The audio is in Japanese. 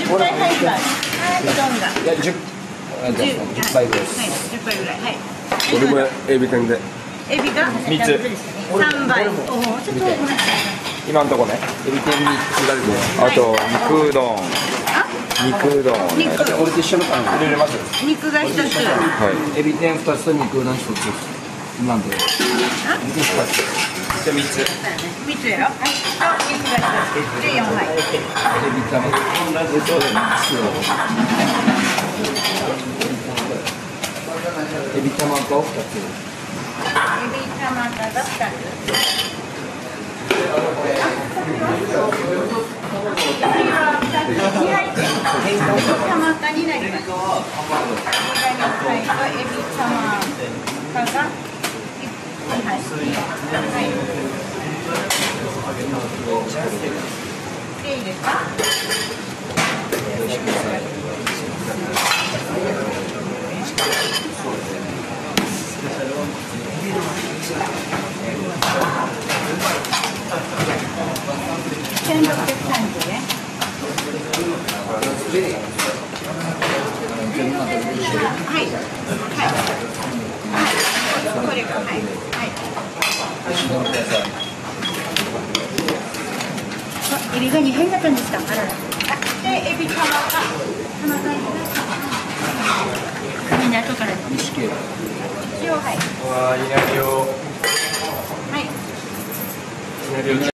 対入った。うどんが。 いや、10杯です。 はい、10杯ぐらい。はい。 俺もエビ天で。 エビが 3つ。 3杯。おお、ちょっと今のとこね。エビ天3つだけで。あと肉うどん。肉うどん。 肉。 俺と一緒のパン入れます。 肉が1つ。 はい。エビ天2つと肉うどん1つ。今のとこ。肉2つ。じゃあ3つ。 3つやろ。はい。肉が1つ。で4杯。 エビ玉。エビ玉が2つ。 エビ玉が2つ。玉がになります。エビ玉がでいいですか？1630円。はい。これがはい。エビが2杯だったんですか。で、エビ玉がみんな後からです。一応はい。 わあ、いなりを。 はい。